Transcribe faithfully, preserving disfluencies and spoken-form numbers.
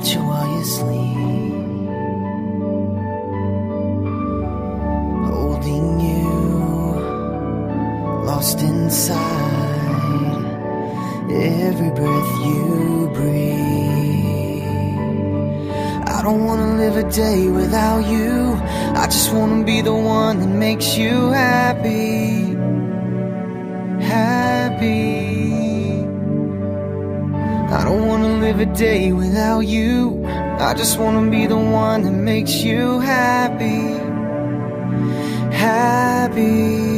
touch you while you sleep, holding you, lost inside every breath you breathe. I don't wanna live a day without you. I just wanna be the one that makes you happy, happy. I don't wanna live a day without you. I just wanna be the one that makes you happy, happy.